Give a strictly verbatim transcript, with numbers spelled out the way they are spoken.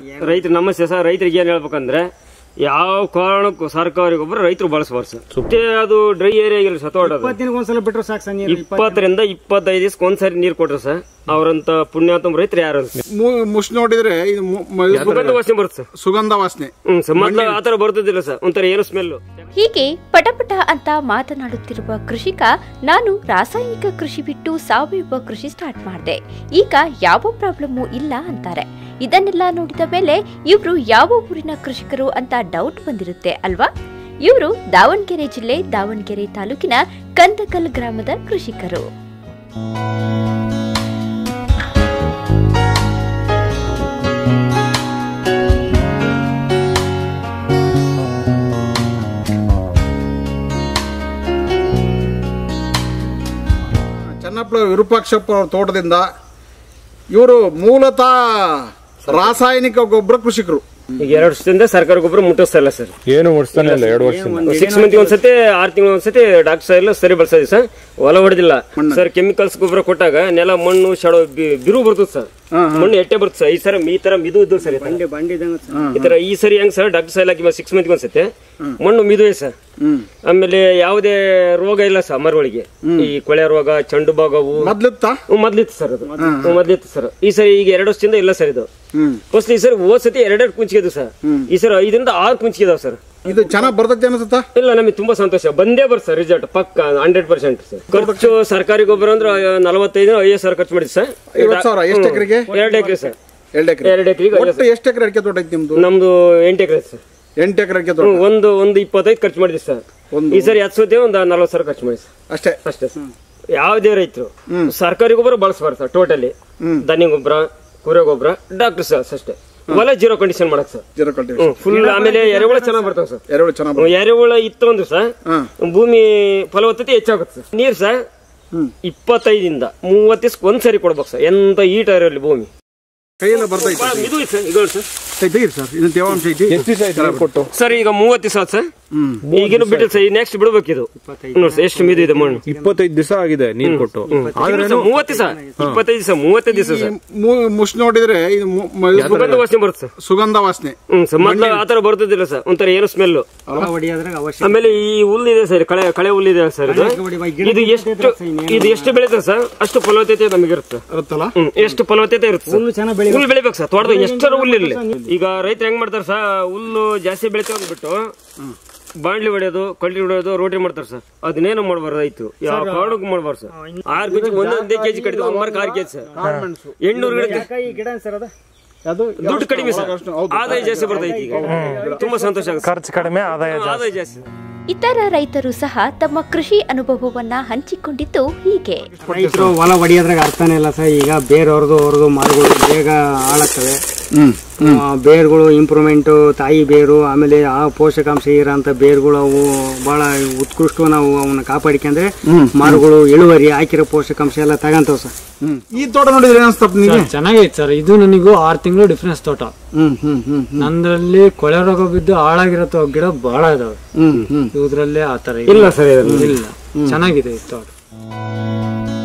ರೈತರು ನಮಸ್ತೆ ಸರ್. ರೈತರಿಗೆ ಏನ್ ಹೇಳ್ಬೇಕಂದ್ರೆ ಯಾವ ಕಾರಣಕ್ಕೂ ಸರ್ಕಾರಿ ಗೊಬ್ಬರ ರೈತರು ಬಳಸಬಾರ್ದು ಸರ್. ಸುತ್ತೇ ಅದು ಡ್ರೈ ಏರಿಯಾ ಆಗಿಲ್ಲ ಸತೋಟದ ಒಂದ್ಸಲ ಬಿಟ್ರು ಸಾಕು ಸರ್. ಇಪ್ಪತ್ತರಿಂದ ಇಪ್ಪತ್ತೈದು ದಿವಸ ಒಂದ್ಸರಿ ನೀರ್ ಕೊಟ್ರೆ ಸರ್ ಅವರಂತ ಪುಣ್ಯಾತ್ಮ ರೈತರು ಯಾರು ಮುಷ್ ನೋಡಿದ್ರೆ ಸುಗಂಧ ವಾಸನೆ ಬರುತ್ತೆ ಸರ್. ಸುಗಂಧ ವಾಸನೆ ಹ್ಮ್ ಸರ್. ಮೊದ್ಲು ಆತರ ಬರ್ತಿದ್ದಿಲ್ಲ ಸರ್, ಒಂಥರ ಏನು ಸ್ಮೆಲ್. ಹೀಗೆ ಪಟಪಟ ಅಂತ ಮಾತನಾಡುತ್ತಿರುವ ಕೃಷಿಕ ನಾನು ರಾಸಾಯನಿಕ ಕೃಷಿ ಬಿಟ್ಟು ಸಾವಯವ ಕೃಷಿ ಸ್ಟಾರ್ಟ್ ಮಾಡಿದೆ, ಈಗ ಯಾವ ಪ್ರಾಬ್ಲಮ್ಮು ಇಲ್ಲ ಅಂತಾರೆ. ಇದನ್ನೆಲ್ಲ ನೋಡಿದ ಮೇಲೆ ಇವರು ಯಾವ ಊರಿನ ಕೃಷಿಕರು ಅಂತ ಡೌಟ್ ಬಂದಿರುತ್ತೆ ಅಲ್ವಾ? ಇವರು ದಾವಣಗೆರೆ ಜಿಲ್ಲೆ ದಾವಣಗೆರೆ ತಾಲೂಕಿನ ಕಂದಕಲ್ ಗ್ರಾಮದ ಕೃಷಿಕರು. ಚನ್ನಪ್ಪ ವಿರೂಪಾಕ್ಷಪ್ಪ ಅವ್ರ ತೋಟದಿಂದ ಇವರು ಮೂಲತಃ ರಾಸಾಯನಿಕ ಗೊಬ್ಬರ ಕೃಷಿಕರು. ಈಗ ಎರಡು ವರ್ಷದಿಂದ ಸರ್ಕಾರ ಗೊಬ್ಬರ ಮುಟ್ಟಿಸ್ತಾ ಇಲ್ಲ ಸರ್. ಏನು ಮುಟ್ಟಿಸ್ತಾನೆ ಇಲ್ಲ. ಎರಡು ವರ್ಷ ಸಿಕ್ಸ್ ಮಂತ್ ಒಂದ್ಸತಿ ಆರ್ ತಿಂಗಳು ಒಂದ್ಸತಿ ಡಾಕ್ಟರ್ ಎಲ್ಲ ಸರಿ ಬಳಸೋದಿ ಸರ್. ಹೊಲ ಹೊಡೆದಿಲ್ಲ ಸರ್. ಕೆಮಿಕಲ್ಸ್ ಗೊಬ್ಬರ ಕೊಟ್ಟಾಗ ನೆಲ ಮಣ್ಣು ಶಡ ಬಿರು ಬರ್ತದ ಸರ್. ಮಣ್ಣು ಎಟ್ಟೆ ಬರ್ತದೆ ಸರ್. ಈ ಸರ ಈ ತರ ಮಿದು ಇದ್ದು ಸರ್. ಈ ತರ ಈ ಸರಿ ಹೆಂಗ್ ಸರ್ ಡಾಕ್ಟರ್ ಸೈಲ್ ಹಾಕಿ ಸಿಕ್ಸ್ ಮಂತ್ ಒಂದ್ಸತಿ ಮಣ್ಣು ಮಿದುವೆ ಸರ್. ಆಮೇಲೆ ಯಾವುದೇ ರೋಗ ಇಲ್ಲ ಸರ್ ಮರವಳಿಗೆ. ಈ ಕೊಳೆ ರೋಗ, ಚಂಡು ಭಾಗವು ಮೊದ್ಲಿತ್ತು ಸರ್. ಅದು ಮೊದ್ಲಿತ್ತು ಸರ್. ಈ ಸರಿ ಈಗ ಎರಡು ವರ್ಷದಿಂದ ಇಲ್ಲ ಸರ್. ಇದು ಫಸ್ಟ್ ಈ ಸರಿ ಹೋದ್ ಸತಿ ಎರಡೆರಡು ಕುಂಚಿಗೆ ಸರ್. ಈ ಸರಿ ಐದರಿಂದ ಆರು ಕುಂಚಿಗೆ ಇದಾವ ಸರ್. ಇದು ಚೆನ್ನಾಗಿ ಬರ್ತೈತೆ ಅನ್ಸುತ್ತಾ? ಇಲ್ಲ, ನಮಗೆ ತುಂಬಾ ಸಂತೋಷ. ಬಂದೇ ಬರ್ ಸರ್ ರಿಸಲ್ಟ್ ಪಕ್ಕ ಹಂಡ್ರೆಡ್ ಪರ್ಸೆಂಟ್ ಸರ್. ಖರ್ಚು ಸರ್ಕಾರಿ ಗೊಬ್ಬರ ಅಂದ್ರೆ ನಲವತ್ತೈದು ಐವತ್ತು ಸಾವಿರ ಖರ್ಚು ಮಾಡಿದ್ ಸರ್. ಎಷ್ಟು ಎಕರೆಗೆ? ಎರಡು ಎಕರೆ ಸರ್. ಎರಡು ಎಕರೆ ಎರಡು ಎಕರೆಗೆ ಎಷ್ಟು ಎಕರೆ ಅಡಿಕೆ ತೋಟ ಐತಿ ನಿಮ್ದು? ನಮ್ದು ಎಂಟು ಎಕರೆ ಸರ್. ಎಂಟು ಎಕರೆ ಅಡಿಕೆ ತೋಟ. ಒಂದು ಒಂದು ಇಪ್ಪತ್ತೈದು ಖರ್ಚು ಮಾಡಿದ್ವಿ ಸರ್. ಈ ಸರಿ ಹತ್ತು ಸತಿ ಒಂದು ನಲ್ವತ್ತು ಸಾವಿರ ಖರ್ಚು ಮಾಡಿ ಸರ್. ಅಷ್ಟೇ ಅಷ್ಟೇ ಸರ್. ಯಾವುದೇ ರೈತರು ಸರ್ಕಾರಿ ಗೊಬ್ಬರ ಬಳಸಬಾರ್ದು ಸರ್. ಟೋಟಲಿ ಧಾನ್ಯ ಗೊಬ್ಬರ, ಕುರೆ ಗೊಬ್ಬರ, ಡಾಕ್ಟರ್ ಸರ್ ಅಷ್ಟೇ. ಹೊಲ ಜೀರೋ ಕಂಡೀಷನ್ ಮಾಡಕ್ ಸರ್. Zero condition full. ಆಮೇಲೆ ಎರೆಹುಳ ಚೆನ್ನಾಗಿ ಬರ್ತಾವ ಸರ್. ಎರೆಹುಳ ಚೆನ್ನಾಗಿ ಎರೆಹುಳ ಇತ್ತು ಅಂದ್ರೆ ಸರ್ ಭೂಮಿ ಫಲವತ್ತತೆ ಹೆಚ್ಚಾಗುತ್ತೆ ಸರ್. ನೀರ್ ಸರ್ ಇಪ್ಪತ್ತೈದಿಂದ ಮೂವತ್ತು ದಿವಸ ಒಂದ್ಸರಿ ಕೊಡ್ಬೇಕು ಸರ್. ಎಂತ ಈಟ ಇರಲಿ ಭೂಮಿ ಕೈಯೆಲ್ಲ ಬರ್ತೈತೆ ಸರ್. ಈಗ ಮೂವತ್ತು ದಿವಸ ಸರ್. ಈಗಿನ ಬಿಟ್ಟು ಸರ್. ನೆಕ್ಸ್ಟ್ ಬಿಡ್ಬೇಕು ಇದು. ನೋಡಿ ಎಷ್ಟು ಮಿದು ಇದೆ ಮಣ್ಣು. ಇಪ್ಪತ್ತೈದು ದಿವಸ ಆಗಿದೆ ನೀರು ಕೊಟ್ಟು. ಮೂವತ್ತು ದಿವಸ ಇಪ್ಪತ್ತೈದು ದಿವಸ ಮೂವತ್ತೈದು ದಿವಸ ಸರ್. ಮುಷ್ ನೋಡಿದ್ರೆ ಸುಗಂಧ ವಾಸನೆ ಬರುತ್ತೆ ಸರ್. ಸುಗಂಧ ವಾಸನೆ. ಹ್ಮ್ ಸರ್. ಮೊದ್ಲು ಆತರ ಬರ್ತಿದ್ದಿಲ್ಲ ಸರ್. ಒಂಥರ ಏನು ಸ್ಮೆಲ್. ಆಮೇಲೆ ಈ ಹುಲ್ಲು ಇದೆ ಸರ್. ಕಳೆ ಕಳೆ ಹುಲ್ಲು ಇದೆ ಸರ್. ಇದು ಇದು ಎಷ್ಟು ಇದು ಎಷ್ಟು ಬೆಳೀತದೆ ಸರ್ ಅಷ್ಟು ಫಲವತ್ತತೆ ನಮಗಿರುತ್ತೆ. ಹ್ಮ್ ಎಷ್ಟು ಫಲವತ್ತತೆ ಇರುತ್ತೆ. ಹುಲ್ಲು ಬೆಳಿಬೇಕು ಸರ್. ತೋಟದ ಎಷ್ಟರ ಹುಲ್ಲು ಇರಲಿ. ಈಗ ರೈತರು ಹೆಂಗ್ ಮಾಡ್ತಾರೆ ಸರ್, ಹುಲ್ಲು ಜಾಸ್ತಿ ಬೆಳಿತಾ ಹೋಗ್ಬಿಟ್ಟು ಬಾಂಡ್ಲಿ ಹೊಡೆಯೋದು, ಕಳ್ಳಿ ಹೊಡೆಯೋದು, ರೋಟಿ ಮಾಡ್ತಾರೆ ಸರ್. ಅದನ್ನೇನು ಮಾಡ್ಬಾರ್ದು ರೈತರು. ಯಾವ ಕಾರಣಕ್ಕೂ ಮಾಡ್ಬಾರ್ದು ಸರ್. ಆರು ಕೆಜಿ ಒಂದೊಂದೇ ಕೆಜಿ ಕಡಿದು ಒಂದ್ ಮಾರ್ಕ್ ಆರು ಕೆಜಿ ಸರ್. ಎಂಟ್ನೂರು ಗಿಡ ದುಡ್ಡು ಕಡಿಮೆ ಸರ್. ಆದಾಯ ಜಾಸ್ತಿ ಬರ್ತೈತಿ. ಈಗ ತುಂಬಾ ಸಂತೋಷ ಆಗುತ್ತೆ. ಖರ್ಚು ಕಡಿಮೆ, ಆದಾಯ ಆದಾಯ ಜಾಸ್ತಿ. ಇತರ ರೈತರು ಸಹ ತಮ್ಮ ಕೃಷಿ ಅನುಭವವನ್ನ ಹಂಚಿಕೊಂಡಿದ್ದು ಹೀಗೆ. ರೈತರು ಹೊಲ ಹೊಡಿಯೋದ್ರಾಗ ಅರ್ಥನೇ ಇಲ್ಲ ಸರ್. ಈಗ ಬೇರೆಯವ್ರದ್ದು ಅವ್ರದ್ದು ಮರಗಳು ಬೇಗ ಹಾಳಾಗ್ತವೆ. ಬೇರುಗಳು ಇಂಪ್ರೂವ್ಮೆಂಟ್, ತಾಯಿ ಬೇರು, ಆಮೇಲೆ ಆ ಪೋಷಕಾಂಶ ಇರೋಂಥ ಬೇರುಗಳು ಅವು ಬಹಳ ಉತ್ಕೃಷ್ಟ. ನಾವು ಅವನ್ನ ಕಾಪಾಡಿಕೊಂಡ್ರೆ ಮರಗಳು ಇಳುವರಿ ಹಾಕಿರೋ ಪೋಷಕಾಂಶ ಎಲ್ಲ ತಗಂತವ್ ಸರ್. ಈ ತೋಟ ನೋಡಿದ್ರೆ ಚೆನ್ನಾಗೈತೆ ಸರ್. ಇದು ನನಗೂ ಆರು ತಿಂಗಳು ಡಿಫ್ರೆನ್ಸ್ ತೋಟ. ನಂದ್ರಲ್ಲಿ ಕೊಳೆ ರೋಗ ಬಿದ್ದು ಹಾಳಾಗಿರೋ ಗಿಡ ಬಹಳ ಇದಾವೆ. ಇದ್ರಲ್ಲಿ ಆತರ ಇಲ್ಲ ಸರ್. ಇಲ್ಲ, ಚೆನ್ನಾಗಿದೆ ಈ ತೋಟ.